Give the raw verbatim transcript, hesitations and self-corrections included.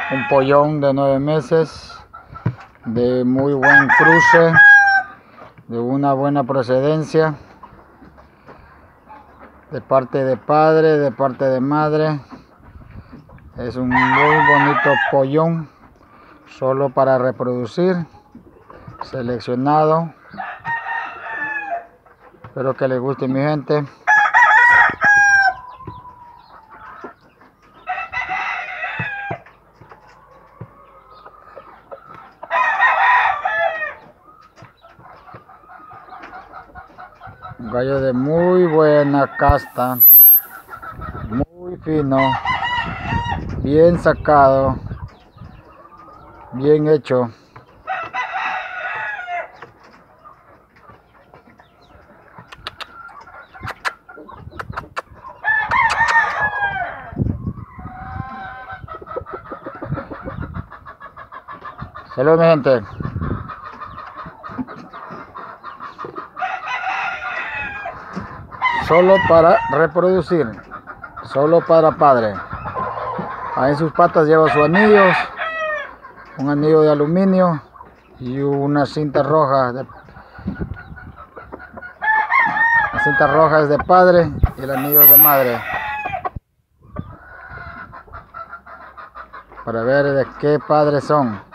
Un pollón de nueve meses, de muy buen cruce, de una buena procedencia, de parte de padre, de parte de madre. Es un muy bonito pollón, solo para reproducir, seleccionado. Espero que les guste, mi gente. Un gallo de muy buena casta, muy fino, bien sacado, bien hecho. Saludos, mi gente. Solo para reproducir, solo para padre. Ahí en sus patas lleva sus anillos, un anillo de aluminio y una cinta roja. De, la cinta roja es de padre y el anillo es de madre. Para ver de qué padres son.